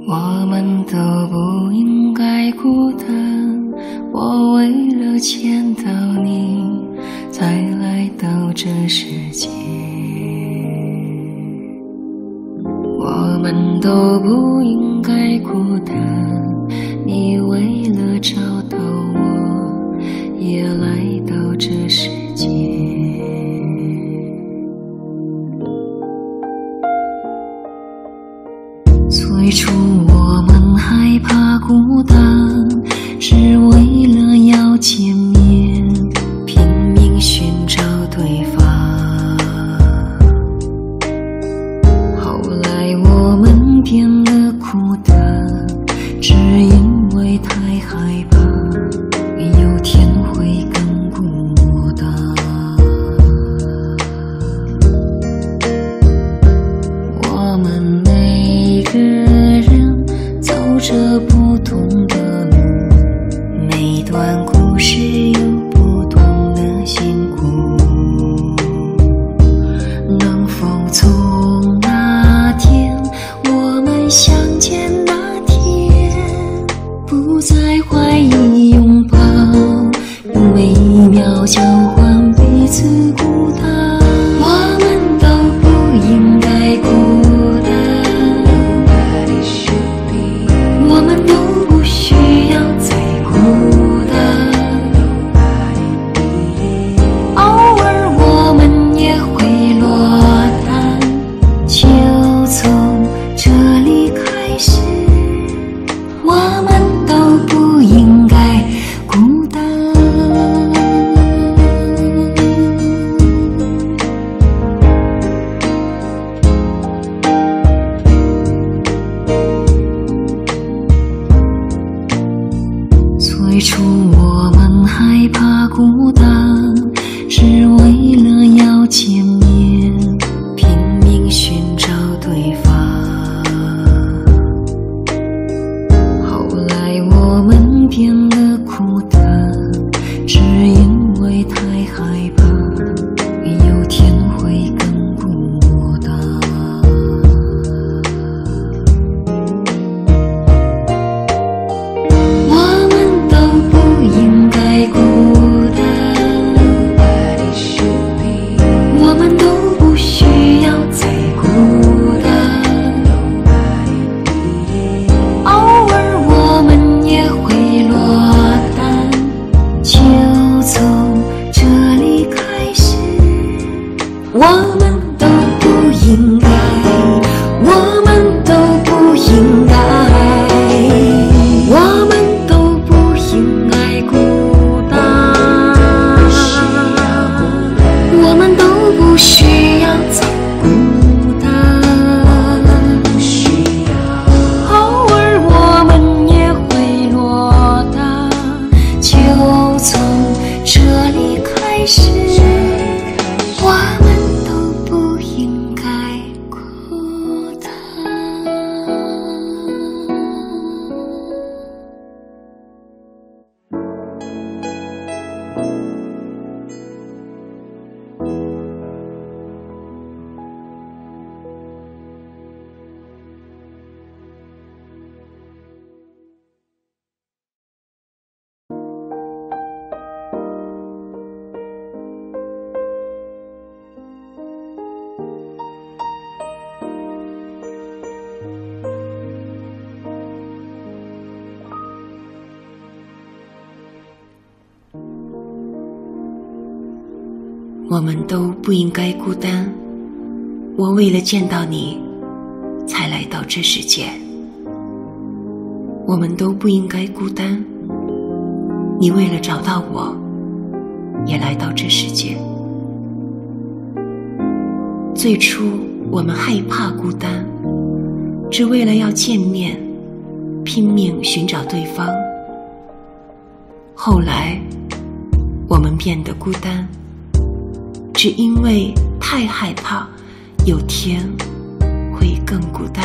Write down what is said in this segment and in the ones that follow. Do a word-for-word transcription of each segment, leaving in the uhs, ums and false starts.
我们都不应该孤单，我为了见到你才来到这世界。我们都不应该孤单，你为了找到我也来到这世界。最初我们害怕孤单，只为了要见面，拼命寻找对方。后来我们变得孤单，只因为太害怕有天会更孤单。我们每个人走着不同的路，每段故事有不同的辛苦。能否从那天我们相见那天，不再怀疑拥抱，用每一秒交换彼此孤单。我们都不应该孤单，我们都不需要再孤单。偶尔我们也会落单，就从这里开始。我们都不应该孤单。最初我们害怕孤单，只为了要见面，拼命寻找对方。后来我们变得孤单，只因为太害怕有天会更孤单。我们都不应该孤单，我们都不需要再孤单。偶尔我们也会落单，就从这里开始。我们都不应该，我们都不应该，我们都不应该孤单，我们都不需要再孤单。偶尔我们也会落单，就从这里开始。我们都不应该孤单。我们都不应该孤单，我为了见到你才来到这世界。我们都不应该孤单，你为了找到我也来到这世界。最初我们害怕孤单，只为了要见面，拼命寻找对方。后来我们变得孤单，只因为太害怕有天会更孤单。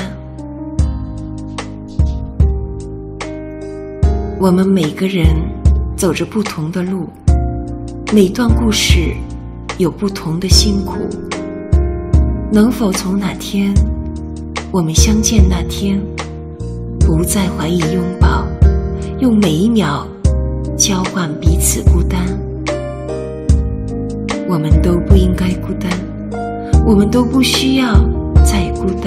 我们每个人走着不同的路，每段故事有不同的辛苦。能否从哪天我们相见那天， 不再怀疑拥抱，用每一秒交换彼此孤单。我们都不应该孤单，我们都不需要再孤单。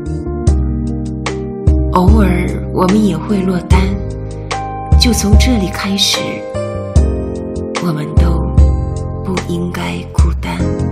偶尔我们也会落单，就从这里开始，我们都不应该孤单。